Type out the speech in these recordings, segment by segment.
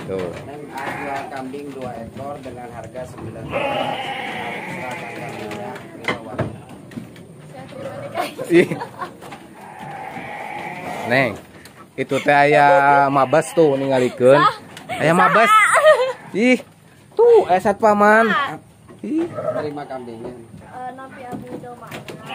Tuh. Neng jual kambing 2 ekor dengan harga 19. Silakan kambingnya kita warna. Ih. Neng, itu teh aya mabas tuh ningalikeun. Aya mabas. Ih, tuh aya satpaman. Ih, Terima kambingnya. Nampi abdi domba.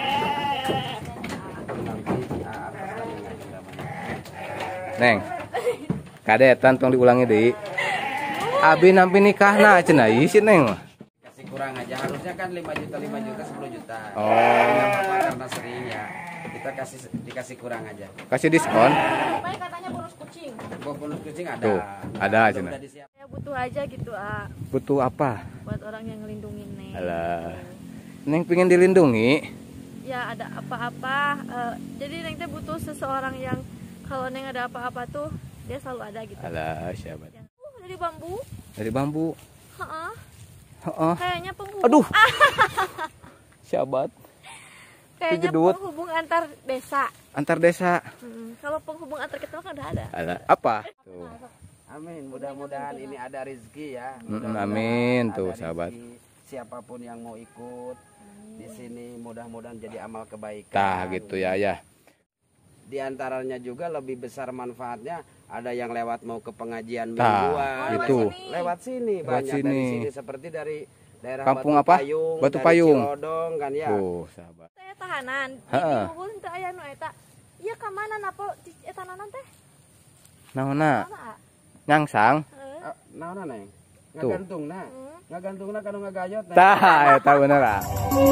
Nanti atas kambingnya kita Neng. Kadetan tong diulangi deui. Abi nampi nikahna cenah ieu si Neng. kasih kurang aja, harusnya kan 5 juta 10 juta. Oh. Karena sering ya. Kita dikasih kurang aja. Kasih diskon. Baik katanya bonus kucing. Bonus kucing ada. Tuh, ada cenah. Udah disiap. Saya butuh aja gitu, Butuh apa? buat orang yang ngelindungin Neng. Alah. Neng pengen dilindungi. Ya ada apa-apa, jadi Neng teh butuh seseorang yang kalau Neng ada apa-apa tuh dia selalu ada gitu. Alah, siapa? Dari bambu. Dari bambu. Heeh. Heeh. Kayaknya penghubung. Aduh. Sahabat. Kayaknya jedut. penghubung antar desa. Antar desa. Kalau penghubung antar kita kan udah ada. Alah, apa? Tuh. Amin, mudah-mudahan ini ada rezeki ya. Amin Ada tuh, rezeki. sahabat. Siapapun yang mau ikut di sini mudah-mudahan jadi amal kebaikan. Tah gitu ya, ya. Di antaranya juga lebih besar manfaatnya, ada yang lewat mau ke pengajian Tah, mingguan, itu. lewat sini Lewat banyak sini. dari sini seperti dari daerah Kampung Batu apa? Payung, Batu dari Payung. Cilodong kan ya. Tuh, sahabat. Saya tahanan. Heeh. Di Unggul teu aya nu eta. Ieu ka mana napo eta nanan teh? Naonna? Mana? Nyangsang. Heeh. Naona neng? Tuh. Ngagantungna. Ngagantungna kanu ngagayot. Neng. Tah, eta bener ah.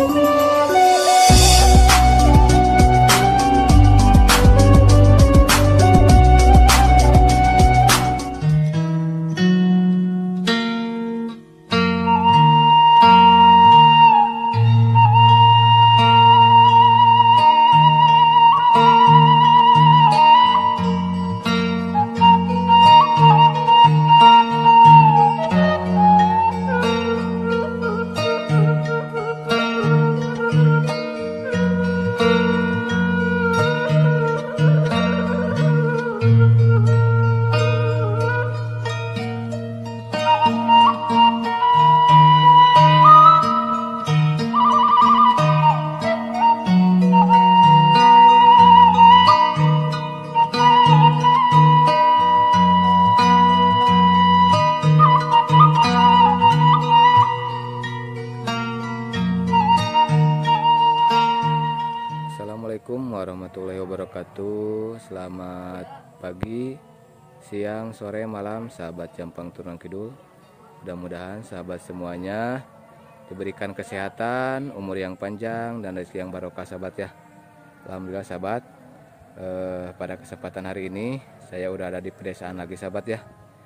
Assalamualaikum warahmatullahi wabarakatuh. Selamat pagi, siang, sore, malam sahabat Jampang Turunan Kidul. Mudah-mudahan sahabat semuanya diberikan kesehatan, umur yang panjang, dan rezeki yang barokah sahabat ya. Alhamdulillah sahabat, pada kesempatan hari ini saya udah ada di pedesaan lagi sahabat ya.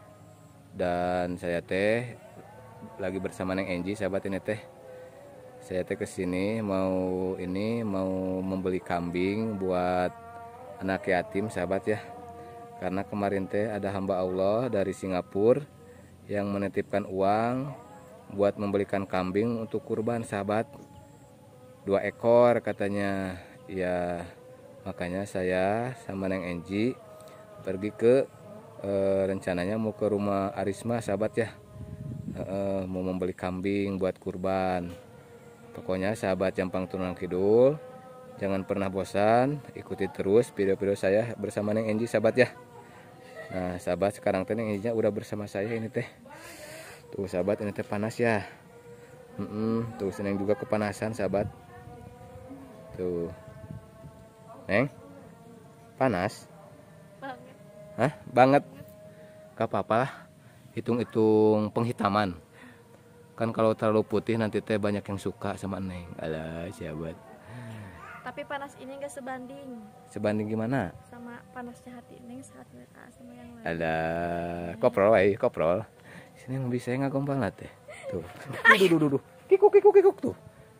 Dan saya teh lagi bersama Neng Enji sahabat ini teh. Saya teh kesini mau membeli kambing buat anak yatim sahabat ya. Karena kemarin teh ada hamba Allah dari Singapura yang menitipkan uang buat membelikan kambing untuk kurban sahabat. 2 ekor katanya. Ya makanya saya sama Neng Enji pergi ke rencananya mau ke rumah Arisma sahabat ya. Mau membeli kambing buat kurban. Pokoknya sahabat Jampang Turunan Kidul, jangan pernah bosan, ikuti terus video-video saya bersama Neng Enji sahabat ya. Nah sahabat, sekarang teh Neng Enji udah bersama saya ini teh. Tuh sahabat, ini teh panas ya. Tuh Neng juga kepanasan sahabat. Tuh Neng, panas? Banget. Hah? Banget? Gak apa-apa lah, hitung-hitung penghitaman. Kan kalau terlalu putih nanti teh banyak yang suka sama Neng. Alah sahabat. Tapi panas ini enggak sebanding Sebanding gimana? sama panasnya hati Neng saat ngeliat sama yang lain. Alah, koprol wae, koprol. Sini yang bisa ngagombal teh. Tuh. Duh. Kikuk tuh.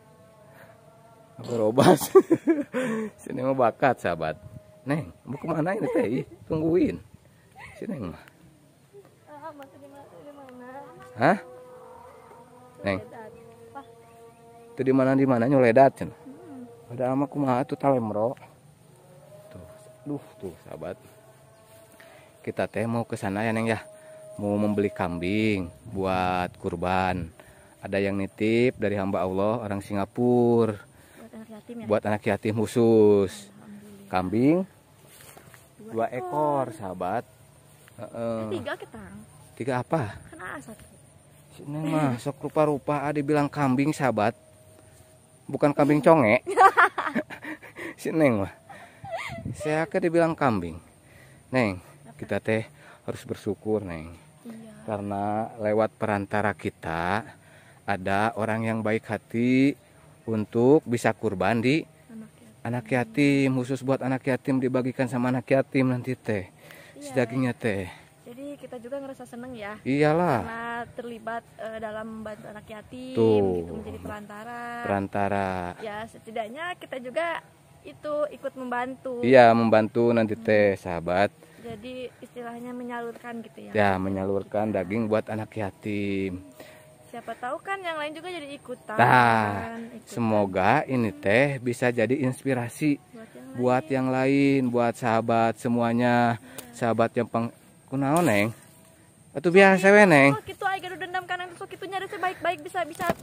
Aku robas. Sini mah bakat sahabat. Neng, mau kemana ini teh? Ih, tungguin. Sini mah. Masih di mana? Hah? Neng. Wah, Itu di mana nyoledat cenah. Ada ama kumaha tuh talemro. Tuh, tuh sahabat. Kita teh mau ke sana ya Neng ya. mau membeli kambing buat kurban. Ada yang nitip dari hamba Allah orang Singapura Buat anak yatim ya. buat anak yatim khusus. Alhamdulillah. Kambing 2 ekor, sahabat. Tiga ketang. 3 apa? Kan satu. Si Neng mah sok rupa-rupa dibilang kambing, sahabat. Bukan kambing conge. Si Neng mah. Saya ke dibilang kambing. Neng, kita teh harus bersyukur, Neng. Iya. Karena lewat perantara kita ada orang yang baik hati untuk bisa kurban di Anak yatim. anak yatim, khusus buat anak yatim dibagikan sama anak yatim nanti teh. Si Iya. dagingnya teh. Jadi kita juga ngerasa seneng ya. Iyalah, Karena terlibat dalam membantu anak yatim, Tuh. gitu, menjadi perantara. perantara. Ya setidaknya kita juga itu ikut membantu. Iya, membantu nanti teh, sahabat. Jadi istilahnya menyalurkan gitu ya. Ya, menyalurkan daging buat anak yatim. Siapa tahu kan yang lain juga jadi ikutan. Nah, ikutan semoga ini teh bisa jadi inspirasi buat yang lain, buat sahabat semuanya, sahabat yang kunaon, Neng. Atuh biasa we, Neng. Oh, gitu aja udah dendam kan sok itu nyari baik-baik bisa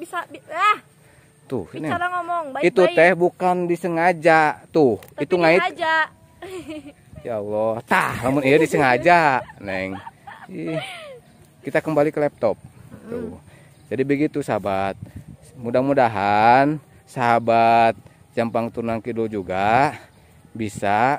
Tuh, Neng. bicara ngomong baik-baik. Itu teh bukan disengaja, tuh. Tapi Itu ngait. aja. Ya Allah, tah, lamun iya disengaja, Neng. Ih, kita kembali ke laptop. Tuh. Jadi begitu, sahabat. Mudah-mudahan sahabat Jampang Turunan Kidul juga bisa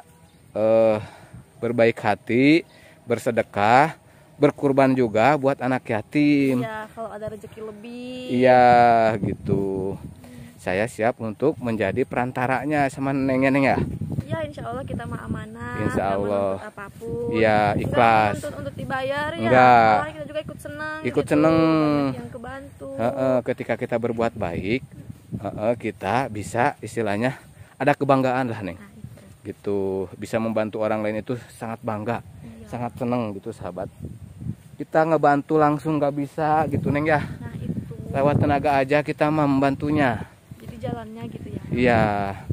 berbaik hati, bersedekah, berkurban juga buat anak yatim. Ya, kalau ada rezeki lebih. Iya, gitu. Saya siap untuk menjadi perantaranya sama Nengnya, Neng ya. Ya, insya Allah kita mah amanah. Insya nggak Allah. menuntut apapun. Iya, Nggak ikhlas. menuntut untuk dibayar ya. Enggak. Malah kita juga ikut senang. Ikut gitu. seneng. Banyak yang kebantu. Ketika kita berbuat baik, kita bisa istilahnya ada kebanggaan lah, Neng. Nah, itu. Gitu, bisa membantu orang lain itu sangat bangga, Iya. sangat seneng gitu, sahabat. Kita ngebantu langsung nggak bisa gitu, Neng ya. Nah, itu. Lewat tenaga aja kita mah membantunya. Jadi jalannya gitu ya. Iya,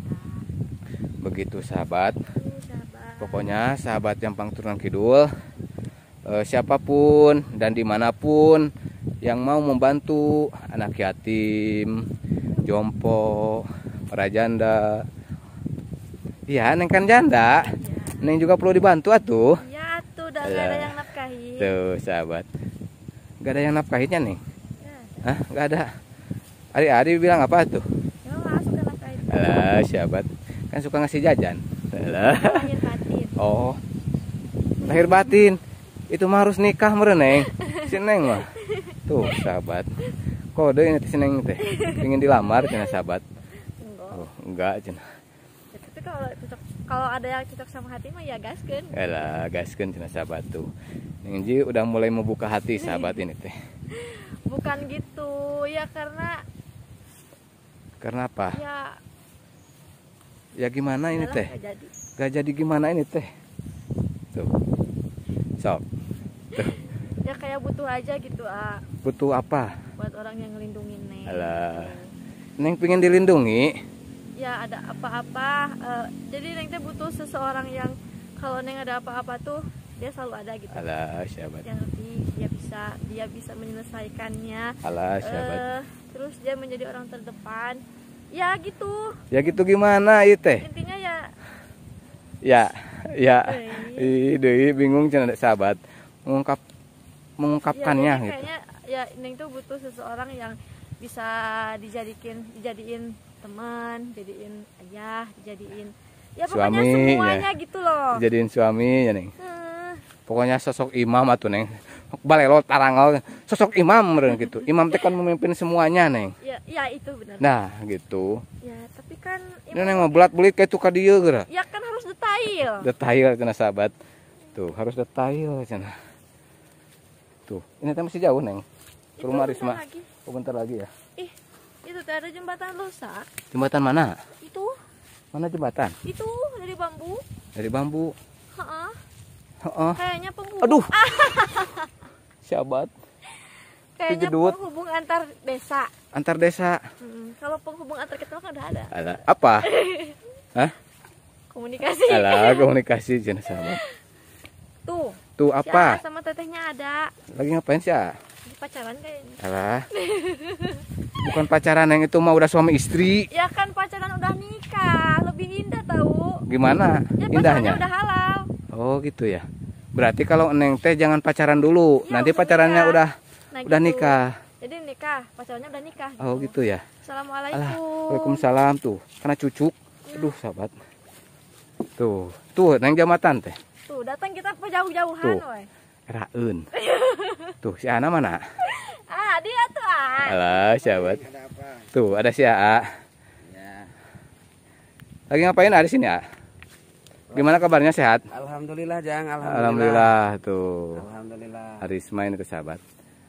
begitu, sahabat. Sahabat. Pokoknya sahabat Jampang Turunan Kidul, siapapun dan dimanapun yang mau membantu anak yatim, jompo, para janda. Iya, Neng kan janda. Neng juga perlu dibantu atuh. Ya, tuh udah nggak ada yang nafkahin. Tuh, sahabat. Gak ada yang nafkahinnya, Neng? Ya, Hah? Gak ada. Ari bilang apa tuh? ya nggak suka nafkahin. Alah, sahabat. Kan suka ngasih jajan. Alah. Lahir batin. Oh. Lahir batin. Itu mah harus nikah meureun, Neng. Si Neng mah. Tuh, sahabat. Kode ini si Neng teh. Ingin dilamar cenah, sahabat. Enggak. Oh, enggak cenah. Ya, tapi kalau ada yang cocok sama hati mah ya gaskeun. Alah, gaskeun cenah, sahabat tuh. Neng Ji udah mulai membuka hati, sahabat ini teh. Bukan gitu. Ya karena Karena apa? ya Ya gimana ini udahlah, teh? nggak jadi. Gak jadi gimana ini teh? Tuh. Sok. Tuh. Ya kayak butuh aja gitu Butuh apa? buat orang yang ngelindungin Neng. Alah. Neng pengen dilindungi. Ya ada apa-apa jadi Neng teh butuh seseorang yang kalau Neng ada apa-apa tuh dia selalu ada gitu. Alah, sahabat. Yang ngerti dia bisa menyelesaikannya. Alah, sahabat. Terus dia menjadi orang terdepan. Ya gitu. Ya gitu gimana ieu teh? Intinya ya Ya. Deui bingung cenah sahabat. Mengungkapkannya jadi gitu. kayaknya ya Neng tuh butuh seseorang yang bisa dijadiin teman, jadiin ayah, dijadiin ya pokoknya Suami, semuanya ya. gitu loh. Jadiin suami ya, Neng. Hmm, Pokoknya sosok imam atuh, Neng. Balelo tarangal sosok imam meureun gitu. Imam teh kan memimpin semuanya, Neng. ya itu benar. Nah, gitu. Ya tapi kan Ini Neng mah bulat-bulit kayak tuh ka dieu geura. ya kan harus detail. Detail cenah sahabat. Tuh, harus detail cenah. Tuh, ini teh masih jauh, Neng. Ke Itu rumah bentar Risma. lagi. Oh, bentar lagi ya. Ih, itu teh ada jembatan rusak. Jembatan mana? Itu Mana jembatan? dari bambu. Dari bambu. Heeh. Heeh. Kayaknya penghubung. Aduh. Sahabat. Kayaknya jedut. penghubung antar desa. Antar desa. Kalau penghubung antar kita kan udah ada. Alah, apa? Hah? Komunikasi. Alah, komunikasi cenah sahabat. Tuh. Tuh apa? Si sama tetehnya ada. Lagi ngapain sih? Pacaran kayaknya. Alah. Bukan pacaran, yang itu mah udah suami istri. Ya kan pacaran udah nikah, lebih indah tahu. Gimana Ya indahnya? udah halal. Oh gitu ya. Berarti kalau Neng teh jangan pacaran dulu. Ya, Nanti udah pacarannya nikah. udah Nah, udah gitu. nikah. Jadi nikah, pacarannya udah nikah. Oh gitu ya. Alah, Assalamualaikum. Waalaikumsalam tuh. Karena cucuk. Aduh, sahabat. Tuh Neng jambatan teh. Tuh, datang kita ke jauh-jauhan, Tuh. woy. Raeun. Tuh si Ana mana? Ah, dia tuh ah. Alah, sahabat. Ada apa? Tuh ada si Aa. Ya. Lagi ngapain di sini, Aa? Gimana kabarnya, sehat? Alhamdulillah, Jang. Alhamdulillah tuh. Alhamdulillah. Haris main itu, sahabat.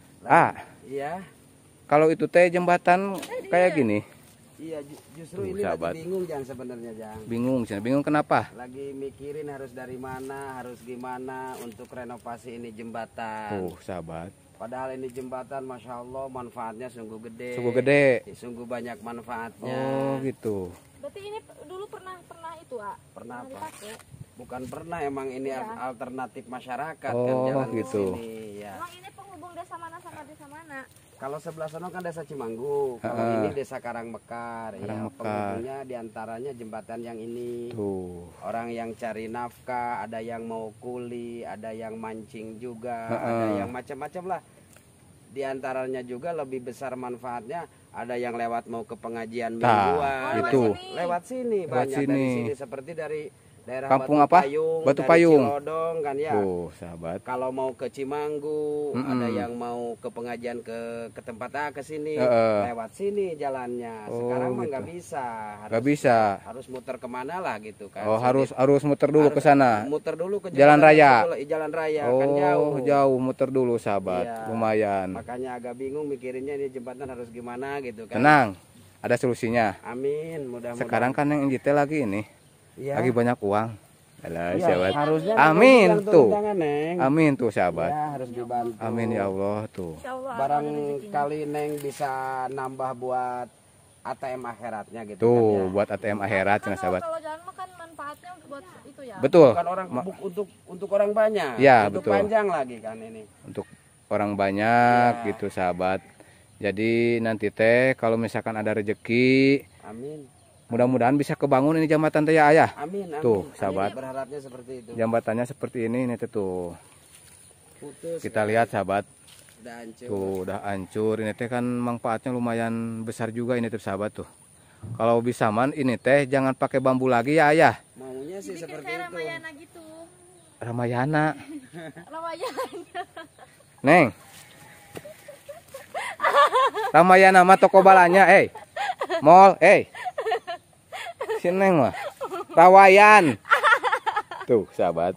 Iya. Kalau itu teh jembatan kayak gini, Iya, justru Tuh, ini sahabat. lagi bingung, Jang, sebenarnya, Jang. bingung kenapa? Lagi mikirin harus dari mana, harus gimana untuk renovasi ini jembatan. Tuh, sahabat. Padahal ini jembatan, masya Allah, manfaatnya sungguh gede. Sungguh gede. Sungguh banyak manfaatnya. Oh, gitu. Berarti ini dulu pernah itu, ah. Pernah apa? dipakai. Bukan pernah, emang ini Iya. alternatif masyarakat kan Oh, jalan ke gitu. sini. Ya. Emang ini penghubung desa mana sama desa mana? Kalau sebelah sana kan desa Cimanggu, kalau ini desa Karangmekar. Ya, Karangmekar. penghubungnya diantaranya jembatan yang ini. Tuh. Orang yang cari nafkah, ada yang mau kuli, ada yang mancing juga, ada yang macam-macam lah. Di antaranya juga lebih besar manfaatnya, ada yang lewat mau ke pengajian mingguan. itu. Lewat sini Lewat banyak sini. dari sini, seperti dari daerah Kampung Batu apa? Payung, Batu dari Payung. Cilodong kan ya. Tuh, sahabat. Kalau mau ke Cimanggu, ada yang mau ke pengajian ke tempat A ke sini, lewat sini jalannya. Sekarang mah nggak bisa, Nggak bisa. harus muter kemana lah gitu kan. Oh, Sulit. harus muter dulu ke sana. Muter dulu ke Jalan raya. Jalan raya Oh, kan jauh. jauh muter dulu, sahabat. Iya. Lumayan. Makanya agak bingung mikirinnya ini jembatan harus gimana gitu kan. Tenang, ada solusinya. Amin, mudah-mudahan. Sekarang kan yang NJT lagi ini, Iya. lagi banyak uang. Alah, Iya, sahabat. harusnya Amin yang turun tuh. tangan, Neng. Amin tuh, sahabat. Ya, harus dibantu. Amin ya Allah tuh. Insya Allah. Barangkali Neng bisa nambah buat ATM akhiratnya gitu Tuh, kan ya. buat ATM akhirat, Kan nah, sahabat. kalau jalan makan manfaatnya buat itu ya. Betul. Bukan orang untuk orang banyak. Ya, untuk betul. panjang lagi kan ini. Untuk orang banyak Ya. gitu, sahabat. Jadi nanti teh kalau misalkan ada rezeki, Amin. mudah-mudahan bisa kebangun ini jembatan teh ya, Ayah. Amin, amin. Tuh, Amin. sahabat. Berharapnya seperti itu. Jambatannya seperti ini tuh. Putus. Kita lihat, sahabat. Udah hancur. Tuh, udah hancur. Ini teh kan manfaatnya lumayan besar juga ini tuh, sahabat tuh. Kalau bisa man ini teh jangan pakai bambu lagi ya, Ayah. Maunya sih Bikin seperti kayak itu. Ramayana gitu. Ramayana. Ramayana. Neng. Ramayana mah toko balanya, mall, si Neng mah Rawayan. Tuh, sahabat.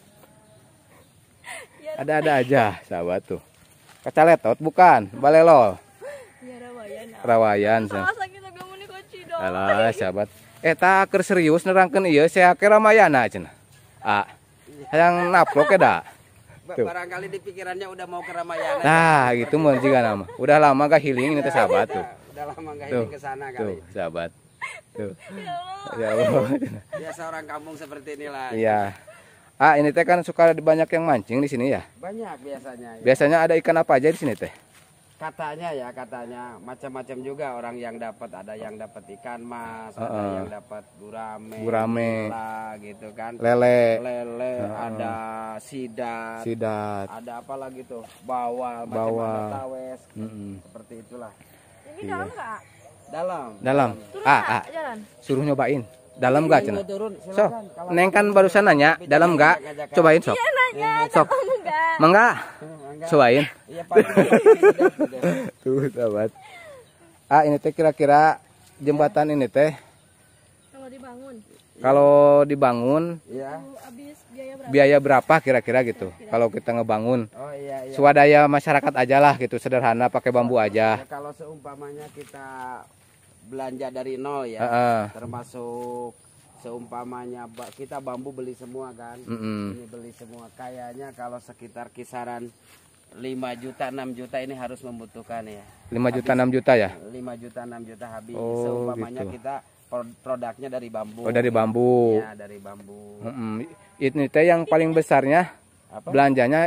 Ada-ada aja, sahabat tuh. Kacaletot bukan, balelol. Ya Ramayana. Rawayan. Masa kita gak mau kunci dong. Alah, sahabat. Tak keur serius nerangkeun ieu saya ke Ramayana cenah. Hayang naplok ya da. Tuh. Barangkali di pikirannya udah mau ke Ramayana. Nah, gitu mah jiga nama. Udah lama gak healing ini teh, sahabat tuh. Udah lama gak Tuh, ini ke sana Tuh, kali. sahabat. Tuh. Ya Allah. Biasa orang kampung seperti inilah. Iya. Ini teh kan suka banyak yang mancing di sini ya. Banyak biasanya. Ya. Biasanya ada ikan apa aja di sini teh? Katanya macam-macam juga orang yang dapat, ada yang dapat ikan mas, ada yang dapat gurame, nila, gitu kan, Lele, ada sidat, ada apa lagi tuh, bawal, macam tawes, seperti itulah. Ini dalam nggak? Dalam. Turun nggak jalan? Suruh nyobain. Dalam gak cenah? Turun, So, silakan. Kalau Neng kan barusan nanya, dalam gak? Cobain sok. Iya nanya, Sok. enggak. Mangga. Cobain. Iya pasti. Tuh, sahabat. Ini teh kira-kira jembatan ini teh Kalau dibangun, kalau dibangun Iya. habis biaya berapa? biaya berapa kira-kira gitu? Kalau kita ngebangun Oh iya. swadaya masyarakat aja lah gitu, sederhana pakai bambu aja. Ya, kalau seumpamanya kita belanja dari nol ya, termasuk seumpamanya kita bambu beli semua kan, ini beli semua, kayaknya kalau sekitar kisaran 5 juta 6 juta ini harus membutuhkan ya. 5 juta 6 juta ya? 5 juta 6 juta habis. Oh, Seumpamanya gitu. kita produknya dari bambu. Oh, dari bambu. Ya, dari bambu. Ini teh yang paling besarnya Apa? belanjanya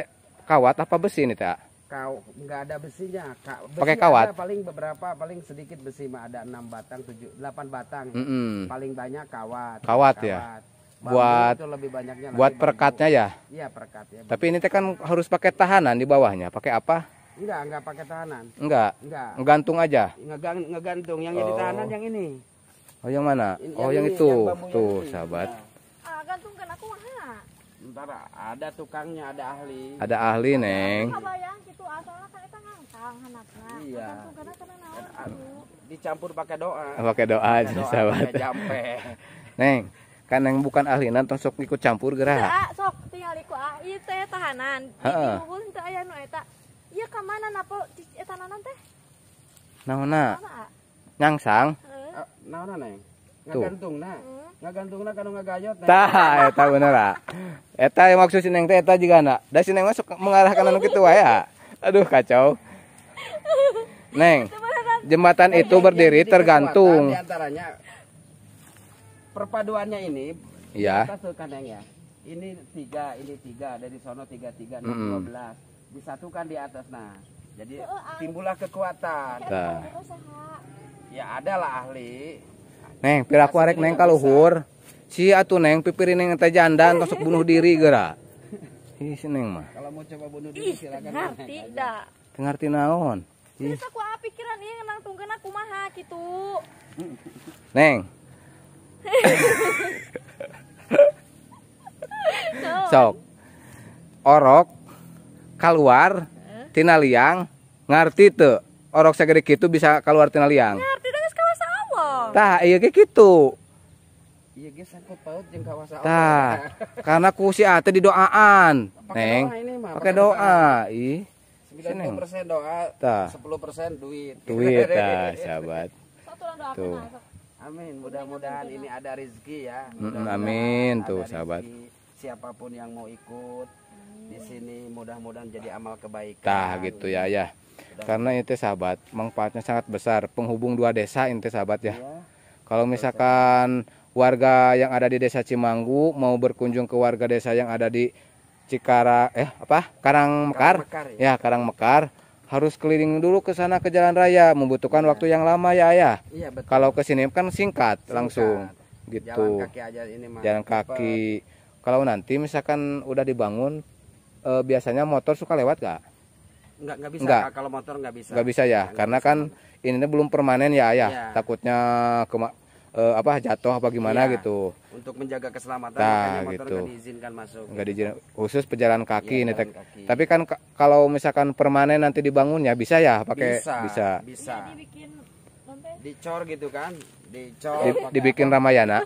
Kawat apa besi nih, Teh? Nggak ada besinya. Besi pakai kawat. Ada paling beberapa, paling sedikit besi mah ada 6 batang, 7, 8 batang. Paling banyak kawat. Kawat ya. Buat itu lebih banyaknya buat perekatnya ya. Iya, perekat ya. Tapi ini teh kan harus pakai tahanan di bawahnya. Pakai apa? Enggak pakai tahanan. Enggak. Ngegantung aja. Ngegantung. Yang jadi tahanan yang ini. Oh, yang mana? Oh, yang itu. Tuh, sahabat. Gantungkan aku mah. Ntar ada tukangnya, ada ahli. Ada ahli, Neng. Kabayang gitu asalnya kan eta ngangkang hanapna. Iya. Gantungkan kana naon. Dicampur pakai doa. Pakai doa aja, sahabat. Pakai jampe. Neng, kan Neng bukan ahli nanti sok ikut campur gerak. Sok tinggal iku ieu teh tahanan. Di hubul teu aya nu eta. Ieu ka mana napo eta nanan teh? Naonna? Nyangsang. Naonna, Neng? Ngagantungna. Ngagantungna kanu ngagayot. Tah, eta bener ah. Eta yang maksud si Neng teh eta jigana. Da si Neng masuk mengarahkan anu kitu wae ya. Aduh kacau. Neng, jembatan itu berdiri tergantung. Di antaranya perpaduannya ini. Iya. Tuh kan, Neng ya. Ini 3, dari sono 3, 12. Disatukan di atas, nah. Jadi timbullah kekuatan. Nah. Ya adalah ahli. Neng, piraku arek Neng kaluhur. Si atuh Neng pipirin Neng teh jandan tos bunuh diri geura. Ih, si Neng mah. Kalau mau coba bunuh diri silakan. Ngerti da. Teu ngarti naon. Terus aku pikiran ieu nangtungkeun aku kumaha kitu. Neng. Sok. Orok keluar tina liang ngarti teu? Orok sagede kitu bisa keluar tina liang. Ngerti geus kawasa Allah. Tah, ieu ge kitu. Iya ge sangkut paut jeung kawasa Allah. Tah, karena ku si ate didoaan. Neng, pakai doa. Ih, 90% doa, tah. 10% duit. Duit tah, sahabat. Tuh. Amin, mudah-mudahan ini ada rezeki ya. Amin tuh, sahabat. Siapapun yang mau ikut di sini mudah-mudahan jadi amal kebaikan. Tah gitu ya, ya. Karena itu sahabat, manfaatnya sangat besar. Penghubung dua desa ini sahabat ya. Kalau misalkan warga yang ada di desa Cimanggu mau berkunjung ke warga desa yang ada di Karangmekar, ya Karangmekar, harus keliling dulu ke sana ke jalan raya, membutuhkan waktu yang lama ya ayah. Iya, betul. Kalau ke sini kan singkat langsung gitu. Jalan kaki aja ini mah. Jalan kaki. Kalau nanti misalkan udah dibangun, biasanya motor suka lewat gak? Nggak bisa. Enggak. Kalau motor nggak bisa. Nggak bisa ya, karena kan ini belum permanen ya ayah. Ya. Takutnya jatuh apa gimana gitu. Untuk menjaga keselamatan nah, motor gitu. nggak diizinkan masuk. Nggak diizinkan, khusus pejalan kaki ini. Kaki. Tapi kan kalau misalkan permanen nanti dibangunnya bisa ya pakai bisa. Ya, dibikin dicor gitu kan, dibikin Ramayana.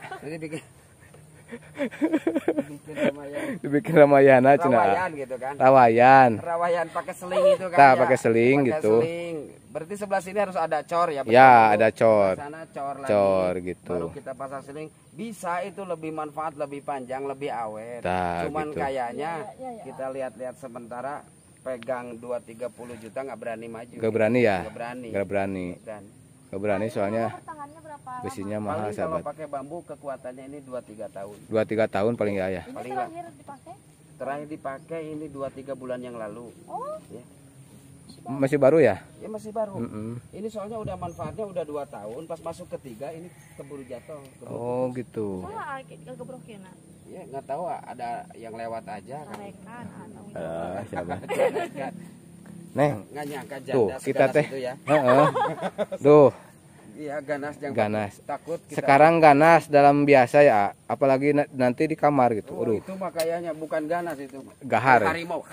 Dibikin Ramayana Rawayan gitu kan. Rawayan pakai seling itu kan. Nah, pakai seling gitu. Seling. Berarti sebelah sini harus ada cor ya. Ya, ada cor. Sana cor lagi. Cor gitu. Baru kita pasang seling. Bisa itu lebih manfaat, lebih panjang, lebih awet. Nah, cuman gitu. Kayaknya kita lihat-lihat sementara pegang 2-30 juta nggak berani maju. Nggak berani ya? Nggak berani. Nggak berani soalnya besinya mahal paling sahabat. Kalau pakai bambu kekuatannya ini 2-3 tahun. 2-3 tahun paling ya. Ini terakhir dipakai? Terakhir dipakai ini 2-3 bulan yang lalu. Oh. Ya. Masih baru ya? Ya masih baru. Ini soalnya udah manfaatnya udah 2 tahun. Pas masuk ketiga ini keburu jatuh. Oh gitu. Ya nggak tahu ada yang lewat aja kan. Siapa? Neng, nggak nyangka tuh kita teh. Ya. Duh. Iya ganas yang ganas. Takut kita. Sekarang ganas dalam biasa ya, apalagi nanti di kamar gitu. Oh, itu mah kayaknya bukan ganas itu. Gahar. Harimau.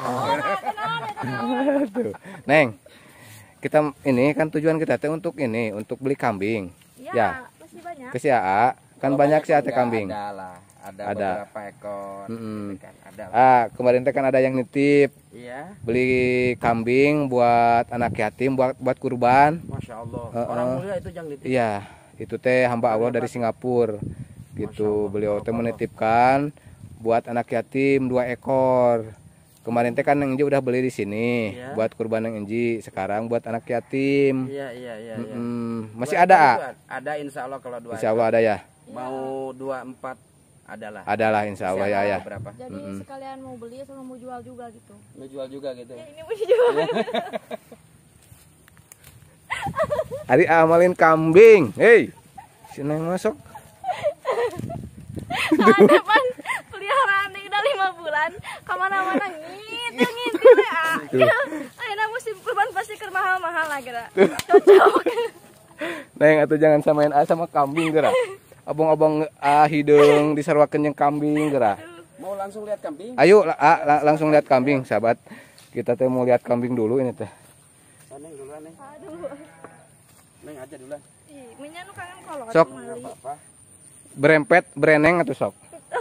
Tuh. Neng, kita ini kan tujuan kita teh untuk beli kambing. Ya. Masih banyak. Ke si AA, kan banyak si ate kambing. Ada beberapa ekor. Kan, ada. Kemarin teh kan ada yang nitip. Iya. Beli kambing buat anak yatim, buat kurban. Masya Allah. Orang mulia itu yang nitip. Iya, itu teh hamba Allah dari Singapura. Gitu, beliau teh menitipkan buat anak yatim 2 ekor. Kemarin teh kan yang Enji udah beli di sini buat kurban yang Enji. Sekarang buat anak yatim. Iya. Masih ada, Ada insya Allah kalau 2 Insya Allah ada ya. Mau 24 Adalah insya Allah ya. Berapa? Jadi sekalian mau beli sama mau jual juga gitu. Mau jual juga gitu. Ya, ini mau dijual. Ari amalin kambing. Hei. Si Neng masuk. Ada pan peliharaan ini udah 5 bulan. Kemana-mana ngitil ya. Akhirnya musim kurban pasti ke mahal-mahal lah kira. Cocok. Neng atau jangan samain sama kambing geura. Abang-abang hidung disarwakeun jeung kambing geura. Mau langsung lihat kambing? Ayo langsung lihat kambing, sahabat. Kita teh mau lihat kambing dulu ini teh. Neng duluan, Neng. Aduh. Neng aja duluan. Ih, minyak nu kangen kolot. Sok. Enggak apa-apa. Berempet, bereneng atau sok?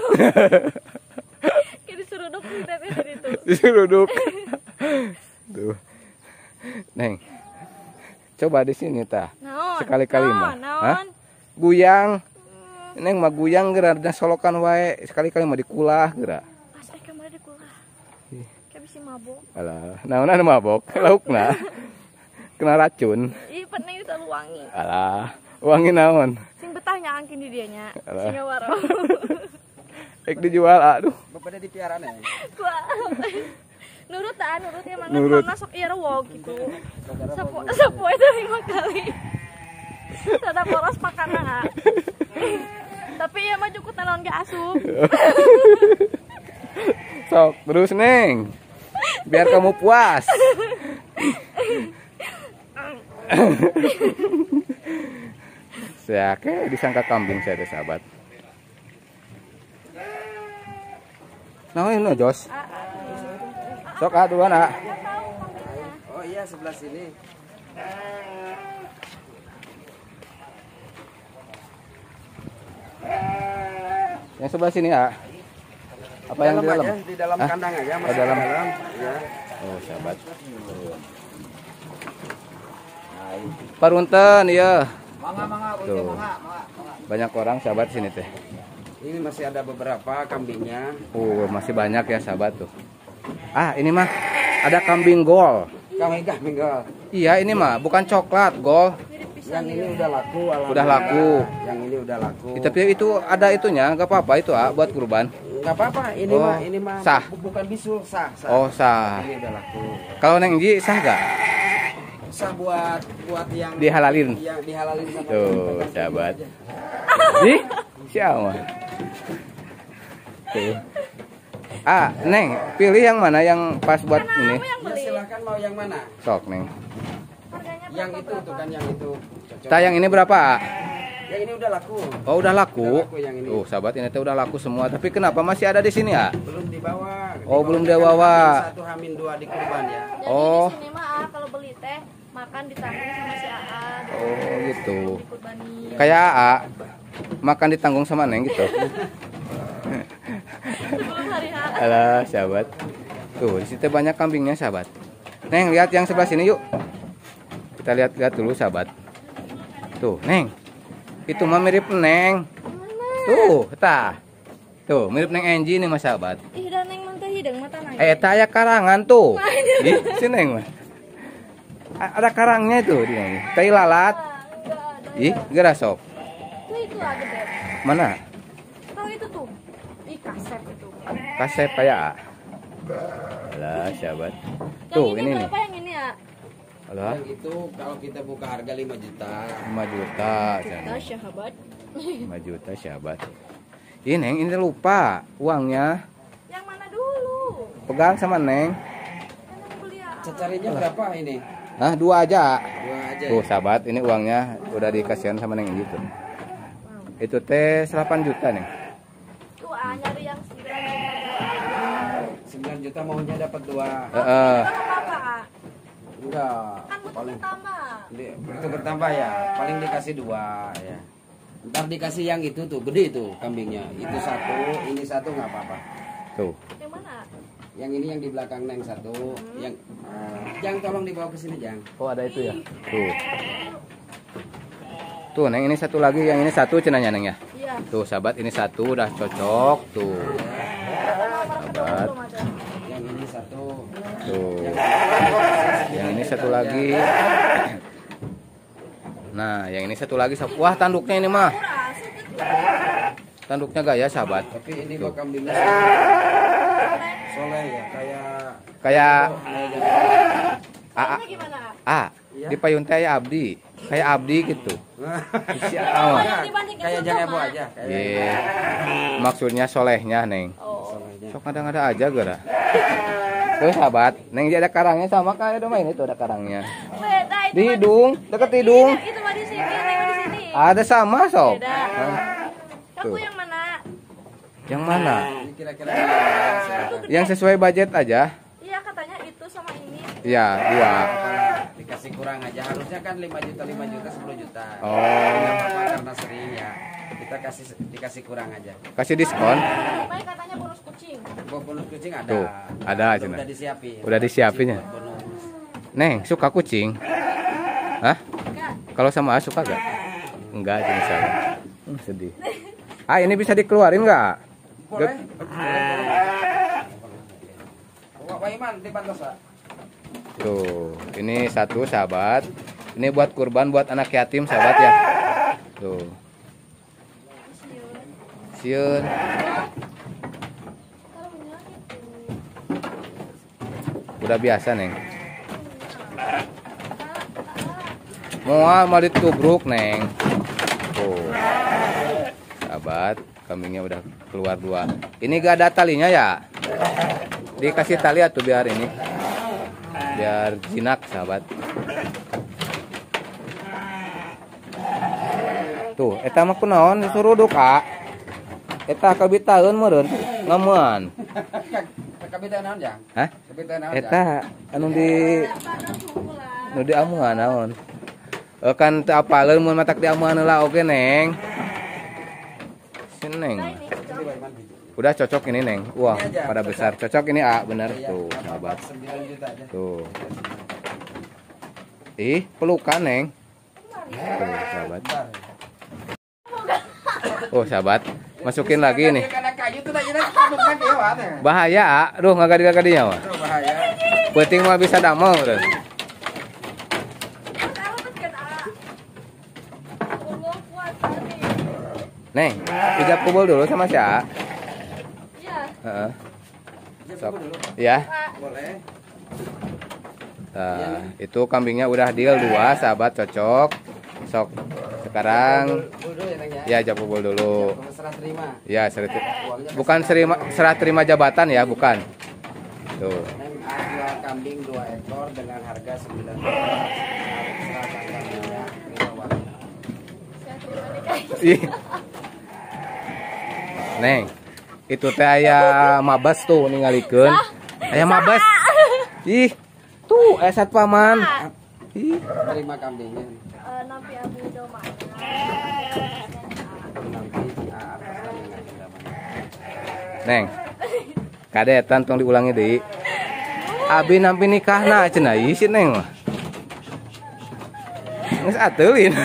Kayak diseruduk dari itu. Diseruduk. Tuh. Neng. Coba di sini tah. Sekali-kali mah. Hah? Guyang. Neng mah guyang geura da solokan wae. Sekali-kali mah dikulah geura. Pas kemarin dikulah. Kayak bisa mabok. Alah, naon mabok? Laukna. Kena racun. Ih, penting itu wangi. Alah, wangi naon? Sing betah nyangkin di dianya. Alah. Singa waro. Ek dijual, aduh. Bapak di piara Neng. Nurut emang Nurut. masuk iya wog gitu. Sapo itu 5 kali. Sada poros makanan. Tapi ya mah cukup naon ge asup. Sok, terus Neng. Biar kamu puas. Saya kayak disangka kambing saya deh, sahabat. Nah, ini Jos. Sok duluan, Oh iya, sebelah sini. Yang sebelah sini, Apa yang di dalam? Aja, di dalam kandang aja, Oh, dalam. Ya. Oh, sahabat. Parunten, iya. Tuh. Banyak orang sahabat sini teh. Ini masih ada beberapa kambingnya. Masih banyak ya sahabat tuh. Ini mah ada kambing gol. Kambing gol. Iya, ini mah bukan coklat, gol. Yang ini udah laku. Udah laku. Yang ini udah laku. Tapi itu ada itunya, nggak apa-apa itu buat kurban. Nggak apa-apa. Ini mah sah. Bukan bisul, sah. Oh, sah. Ini udah laku. Kalau Neng Ji sah gak? Sah buat yang dihalalin. Yang dihalalin sama tuh, sahabat. Ih, siapa? Tuh. Neng, pilih yang mana yang pas buat ini? Ya, silakan mau yang mana? Sok, Neng. Yang itu tuh kan yang itu. Yang ini berapa? Yang ini udah laku. Oh, udah laku. Udah laku yang ini. Sahabat, ini udah laku semua. Tapi kenapa masih ada di sini, Belum dibawa. Oh, belum dibawa. Satu Hamin 2 di kurban ya. Jadi Oh. di sini mah kalau beli teh makan ditanggung sama si AA. Oh, gitu. Dikurbanin. Kayak makan ditanggung sama Neng gitu. Sebelum hari H. Alah, sahabat. Tuh, di situ banyak kambingnya, sahabat. Neng, lihat yang sebelah sini yuk. Kita lihat dulu, sahabat. Tuh, Neng. Itu mah mirip Neng. Tuh, tah. Tuh, mirip Neng Enji nih, Mas sahabat. Ih, dan Neng mah teh hideung mata nang. Aya karangan tuh. Ih, si Neng mah. Ada karangnya itu di Neng. Tai lalat. Ih, geura sok. Tuh itu gede. Mana? Tahu itu tuh. Ih, kasep itu. Kasep kayak. Alah, sahabat. Tuh, Yang ini nih. berapa yang ini ya? Alah, Yang itu kalau kita buka harga 5 juta. 5 juta. Nah, sahabat. 5 juta, sahabat. Ini Neng, ini lupa uangnya. Yang mana dulu? Pegang sama Neng. Kan Neng beli ya. Cacarinya berapa ini? Dua aja. 2 aja. Tuh, sahabat, ini uangnya udah dikasihan sama Neng gitu. Itu teh 8 juta, Neng. Tuh, nyari yang 9 juta maunya dapat 2. Heeh. apa? Enggak. Kan butuh Paling bertambah. itu bertambah ya. Paling dikasih 2 ya. Ntar dikasih yang itu tuh, gede tuh kambingnya. Itu 1, ini 1 nggak apa-apa. Tuh. Yang mana? Yang ini yang di belakang Neng 1, yang Jang tolong dibawa ke sini, Jang. Oh, ada itu ya. Tuh. Tuh, Neng, ini satu lagi, yang ini satu cenanya, Neng ya. Iya. Tuh, sahabat, ini satu udah cocok. Tuh. Sahabat. Yang ini 1. Tuh. Yang ini satu lagi. Nah, yang ini satu lagi. Wah, tanduknya ini mah. tanduknya gaya sahabat. Tapi ini kok kambingnya soleh ya, kayak Kayaknya gimana? Iya. di payun teh abdi, kayak abdi gitu. Kayak jangan aja. Iya. Maksudnya solehnya neng. Solehnya. Sok ngada-ngada aja gara. Tuh sahabat, neng dia ada karangnya sama kayak domain itu ada karangnya. Beda itu. Di hidung, deket hidung. Itu mah di sini, Neng di sini. Ada sama sob. Beda. Tuh. Kamu yang mana? Yang mana? Ini kira-kira Yang sesuai budget aja. Iya katanya itu sama ini. Iya, dua. dikasih kurang aja. Harusnya kan 5 juta, 10 juta. Oh. Nggak apa-apa karena sering ya. Kita dikasih kurang aja. Kasih diskon. Baik katanya bonus kucing. Bonus kucing ada. Tuh, ada aja. Udah disiapin. Udah disiapin ya. Bonus. Neng, suka kucing? Hah? Kalau sama A suka gak? Enggak, jenis saya. Sedih. Ini bisa dikeluarin nggak? Boleh. Pak Iman dibantu, Pak. Tuh, ini satu sahabat. Ini buat kurban buat anak yatim sahabat ya. Tuh. Siun. Udah biasa neng. Mau ditubruk neng. Tuh. Sahabat, kambingnya udah keluar dua. Ini gak ada talinya ya? Dikasih tali atau biar ini, biar jinak sahabat. Tuh, eta mah kunaon disuruh duka. Eta kabitaeun meureun ngamuan. Kabitaeun naon jang? Hah? Kabitaeun naon? Eta anu di amuan naon? Kan teu apaleun mun matak di amuan heula oge neng. Neng. Udah cocok ini neng. Wah, pada besar. Cocok ini bener tuh, sahabat. Tuh. Ih, pelukan neng. Tuh, sahabat. Oh, sahabat. Masukin lagi nih. Bahaya, aduh ngagadi-gadinya mah. Bahaya. Penting mah bisa damel udah. Neng, ijab kubul dulu sama si A. Iya. Sok. Ya. Boleh. Nah, itu kambingnya udah deal 2 sahabat, cocok. Sok. Sekarang ya ijab kubul dulu. Serah terima. Ya, bukan serah terima jabatan ya, bukan. Tuh. Neng jual kambing 2 ekor dengan harga 9 juta. Serah kambingnya. Ih. Neng, itu teh aya mabes tuh ningalikeun. Aya mabes. Ih, tuh aya satpaman. Ih, Terima kambingnya. Nampi abdi domanya. Neng. Kadetan tong diulangi deui. Abi nampi nikahna cenah ieu si Neng mah. Geus atelin.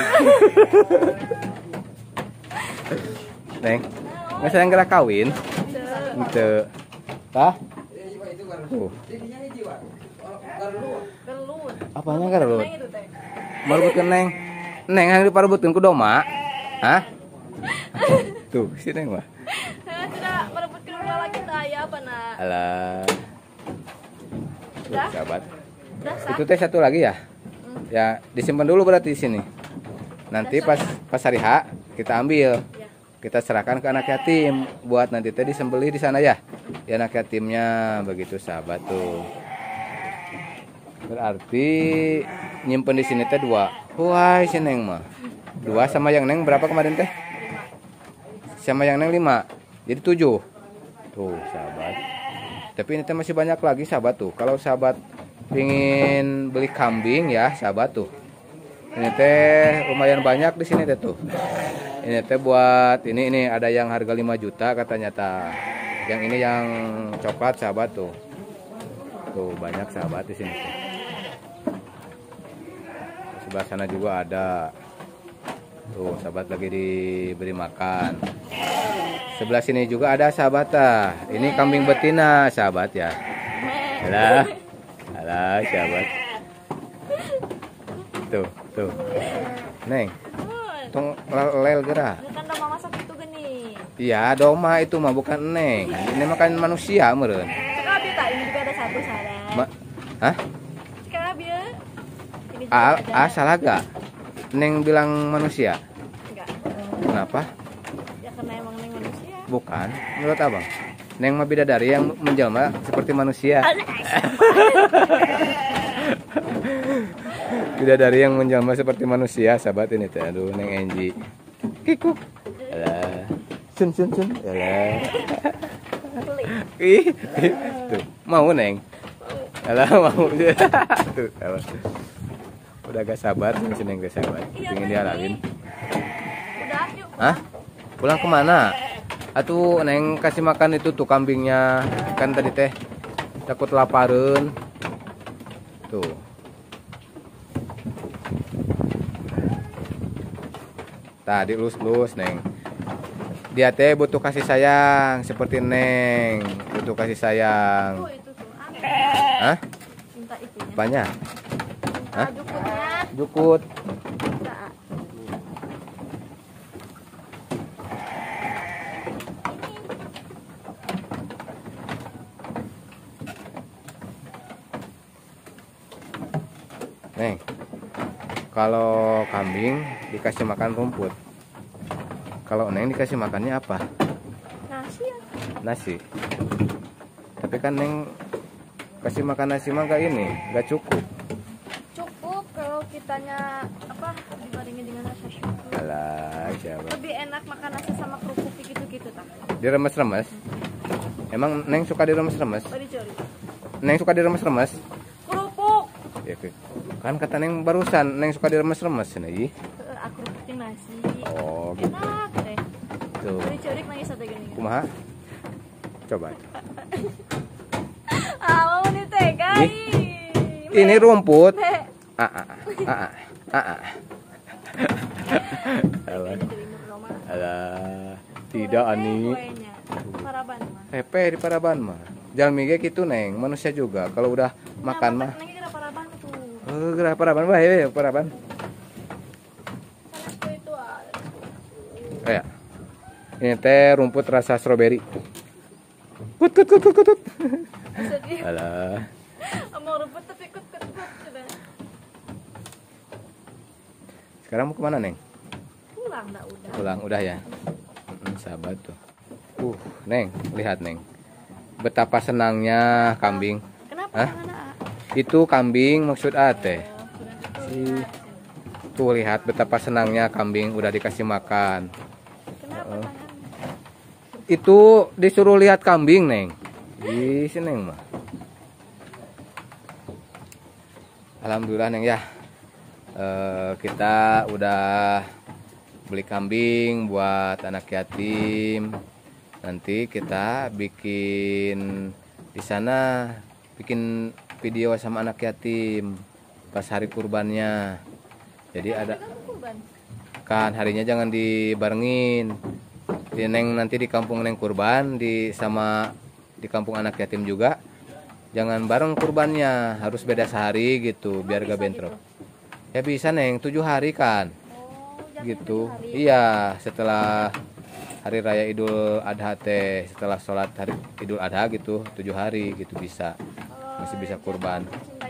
Neng, geus sayang gerak kawin. Henteu. Tah? Tuh. Gelut. Apanya gelut? Neng itu teh. Marebutkeun Neng. Neng yang diparebutkeun ku doma. Hah? Tuh, si Neng mah. Tidak merebutkan bola kita ya apa nak? Alah. Tuh, Udah? sahabat. Udah sah? Itu teh satu lagi ya? Ya, disimpan dulu berarti di sini. Nanti pas hari H kita ambil. Ya. Kita serahkan ke anak yatim buat nanti teh disembelih di sana ya. Ya anak yatimnya begitu sahabat tuh. Berarti nyimpen di sini teh 2. Wah, si Neng mah. 2 sama yang Neng berapa kemarin teh? Sama yang Neng 5. Jadi 7. Tuh, sahabat. Tapi ini teh masih banyak lagi sahabat tuh. Kalau sahabat ingin beli kambing ya, sahabat tuh. Ini teh lumayan banyak di sini teh tuh. Ini teh buat ini ada yang harga 5 juta katanya ta. Yang ini yang coklat sahabat tuh. Tuh banyak sahabat di sini tuh. Sebelah sana juga ada. Tuh sahabat lagi diberi makan. Sebelah sini juga ada sahabat ta. Ini kambing betina sahabat ya. Alah. Alah sahabat. Tuh. Neng. Tong lel gerah. Ini kan udah mama masak itu gini. Iya, domba itu mah bukan neng. Ini makan manusia meureun. Cek abi tak ini juga ada satu salah. Hah? Cek abi ya. Ini juga ada. Salah gak? Neng bilang manusia? Enggak. Kenapa? Ya karena emang neng manusia. Bukan. Menurut abang? Neng mah bidadari yang menjelma seperti manusia. Bidadari yang menjelma seperti manusia, sahabat ini teh. Aduh, Neng Enji. Kikuk. Alah. Sun. Alah. Ih. Tuh, mau Neng? Alah, mau. Tuh, alah. Udah gak sabar, si Neng gak sabar. Ingin dihalalin. Udah, yuk. Hah? Pulang kemana? Atuh Neng kasih makan itu tuh kambingnya. Kan tadi teh takut lapareun. Tuh. Tadi lus Neng. Dia teh butuh kasih sayang seperti Neng, butuh kasih sayang. Oh, itu tuh. Aneh. Hah? Minta itunya. Banyak. Hah? Jukutnya. Jukut. Minta. Neng. Kalau kambing dikasih makan rumput. Kalau Neng dikasih makannya apa? Nasi ya. Nasi. Tapi kan Neng kasih makan nasi mah gak ini, gak cukup. Cukup kalau kitanya apa dibandingin dengan nasi syukur. Alah, siapa? Lebih enak makan nasi sama kerupuk gitu-gitu tak. Diremes-remes. Emang Neng suka diremes-remes? Oh, dicuri. Neng suka diremes-remes? Kerupuk. Ya, kan kata Neng barusan Neng suka diremes-remes nih. Aku rupukin nasi. Oh, gitu. Enak teh. Tuh. Dicuri nangis satu gini. Kumaha? Coba. Ah, mau nih teh, guys. Ini rumput. Teh. Alah. Alah. Tidak ani. Paraban mah. Hepe di Paraban mah. Jalmi ge kitu Neng, manusia juga. Kalau udah makan mah. Nanti kira paraban tuh. Gerah Paraban bae Paraban. Kan itu Ya. Ini teh rumput rasa stroberi. Kut. sedih. Alah. Mau rumput tapi kut. Sekarang mau kemana Neng? Pulang dah udah. Pulang udah ya. Sahabat tuh. Neng, lihat Neng. Betapa senangnya kambing. Kenapa Hah? tangan Itu kambing maksud ate. Tuh lihat betapa senangnya kambing udah dikasih makan. Kenapa tangannya? Itu disuruh lihat kambing Neng. Di sini Neng mah. Alhamdulillah Neng ya. Kita udah beli kambing buat anak yatim. Nanti kita bikin di sana bikin video sama anak yatim pas hari kurbannya. Jadi ada kan harinya jangan dibarengin. Neng nanti di kampung Neng kurban di kampung anak yatim juga. Jangan bareng kurbannya, harus beda sehari gitu biar gak bentrok. Ya bisa Neng, 7 hari kan. Gitu. Iya, setelah hari raya Idul Adha teh, setelah sholat hari Idul Adha gitu, 7 hari gitu bisa. Masih bisa kurban.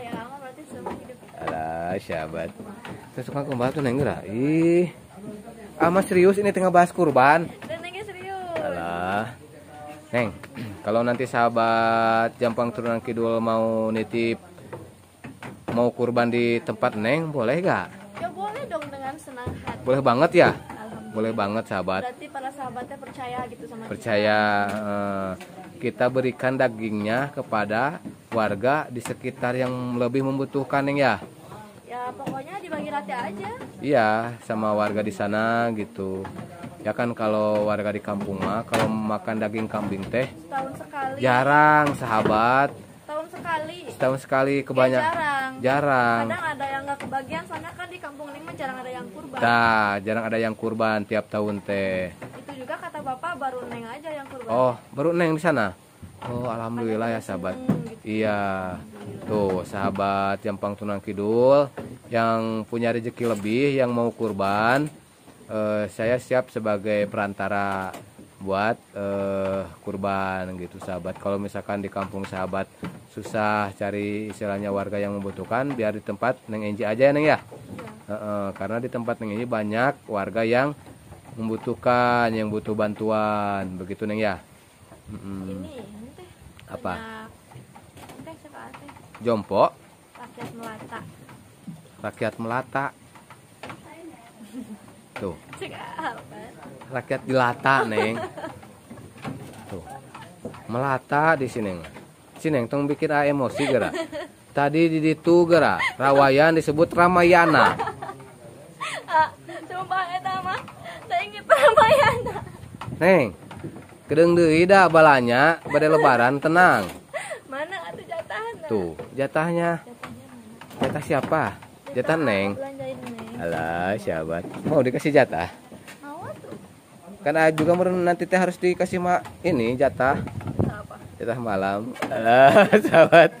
Alah, sahabat. Saya suka kembali tuh Neng gerak. Ih. Mas serius ini tengah bahas kurban. Nengnya serius. Alah. Neng, kalau nanti sahabat Jampang Turunan Kidul mau nitip mau kurban di tempat Neng, boleh gak? Ya boleh dong dengan senang hati. Boleh banget ya? Boleh banget sahabat. Berarti para sahabatnya percaya gitu sama Percaya kita berikan dagingnya kepada warga di sekitar yang lebih membutuhkan Neng ya. Ya pokoknya dibagi rata aja. Iya, sama warga di sana gitu. Ya kan kalau warga di kampung mah kalau makan daging kambing teh Setahun sekali. jarang sahabat. Setahun sekali Kebanyakan ya, jarang. Kadang ada yang nggak kebagian soalnya kan di kampung ini mah jarang ada yang kurban. Nah, jarang ada yang kurban tiap tahun teh. Itu juga kata bapak baru Neng aja yang kurban. Oh, baru Neng di sana. Oh, alhamdulillah ya sahabat. Gitu. Iya. Tuh, sahabat Jampang Turunan Kidul yang punya rezeki lebih yang mau kurban, saya siap sebagai perantara buat kurban gitu sahabat. Kalau misalkan di kampung sahabat susah cari istilahnya warga yang membutuhkan, biar di tempat Neng Enji aja ya Neng ya. Karena di tempat Neng Enji banyak warga yang membutuhkan, yang butuh bantuan, begitu Neng ya. Ini teh Apa? teh siapa teh? Jompo, Rakyat melata. rakyat melata. Tuh, Cekal. rakyat dilata Neng. Tuh, melata di sini. Sini tong bikin emosi gara. Tadi di ditu gara, Rawayan disebut Ramayana. Sumpah eta mah teh inget Ramayana. Neng, kedeng deui da balanya bade lebaran tenang. Mana atuh jatahna? Tuh, jatahnya. Jatah siapa? Jatah Neng. Belanjain Neng. Alah, sahabat. Mau dikasih jatah? Mau tuh. Kan juga nanti teh harus dikasih ini jatah. Apa? Jatah malam. Alah, sahabat.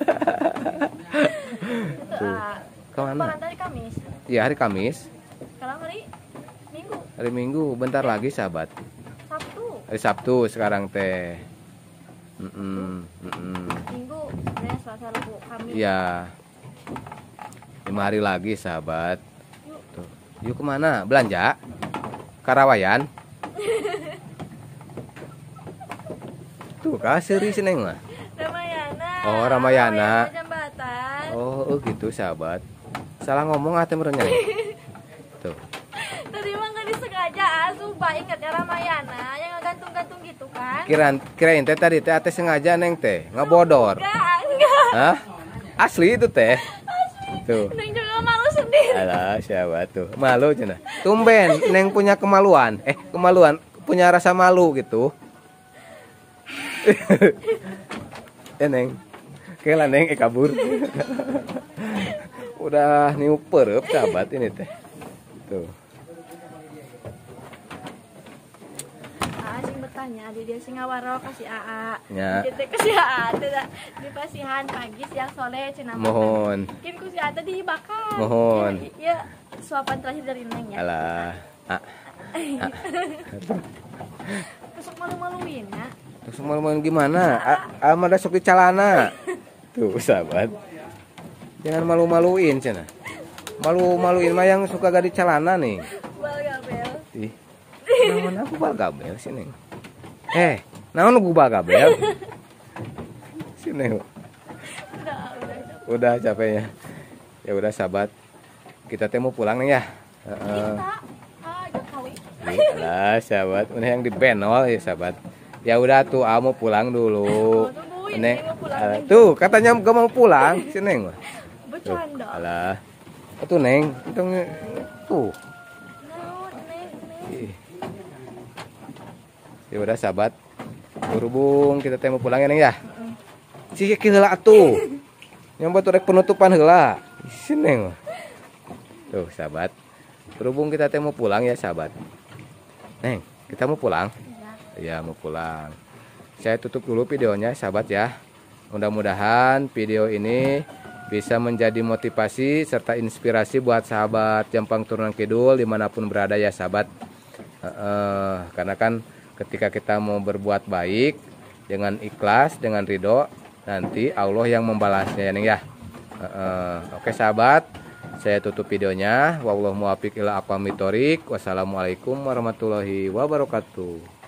Tuh. Kemana? Lebaran tadi Kamis. Iya, hari Kamis. Sekarang hari Minggu. Hari Minggu, bentar lagi sahabat. Sabtu. Hari Sabtu sekarang teh. Minggu, Senin, Selasa, Rabu, Kamis. Iya. 5 hari lagi sahabat. Tuh. Yuk kemana? Belanja? Karawayan? Tuh kasih sih Neng mah. Ramayana. Oh, Ramayana. Jambatan. Oh gitu sahabat. Salah ngomong ate merenya. Tuh. Tadi mah nggak disengaja, sumpah ingat ya Ramayana yang gantung-gantung gitu kan? Kirain teh tadi teh ate sengaja Neng teh ngebodor. Enggak. Hah? Asli itu teh. Tuh. Neng juga malu sendiri. Alah sahabat tuh. Malu cenah. Tumben Neng punya kemaluan. Kemaluan, punya rasa malu gitu. Neng. Kela Neng kabur. Udah niup perep sahabat ini teh. Tuh. Sing bertanya, dia sing ngawaro kasih AA. Ya. Kita kasih AA tidak di pasihan pagi siang sore cenah. Mohon. Mungkin ku si Ata dibakar. Mohon. Ya, suapan terakhir dari Neng ya. Alah. Besok malu-maluin ya. Terus malu-maluin gimana? Amada sok di calana. Tuh sahabat. Jangan malu-maluin cenah. Malu-maluin mah yang suka gak di celana nih. Bal gabel. Ih. Naon aku bal gabel sih Neng. Naon aku bal gabel? Si Neng. Udah capeknya. Ya udah sahabat. Kita teh mau pulang Neng ya. Kita aja kawin. Alah sahabat, mana yang di benol ya sahabat. Ya udah tuh, mau pulang dulu. Tungguin, Neng, Neng mau pulang. tuh katanya gak mau pulang si Neng. Bercanda. Alah, itu Neng, tuh. Neng. Ih. Ya udah sahabat, berhubung kita teh mau pulang ya Neng ya. Cik heula atuh. Nyambat rek penutupan heula. Si Neng. Tuh sahabat, berhubung kita teh mau pulang ya sahabat. Neng, kita mau pulang. Ya mau pulang. Saya tutup dulu videonya sahabat ya. Mudah-mudahan video ini bisa menjadi motivasi serta inspirasi buat sahabat Jampang Turunan Kidul dimanapun berada ya sahabat. Karena kan ketika kita mau berbuat baik dengan ikhlas, dengan ridho, nanti Allah yang membalasnya ya Neng ya. Oke sahabat, saya tutup videonya. Wallahu muwaffiq ila aqwamit thoriq. Wassalamualaikum warahmatullahi wabarakatuh.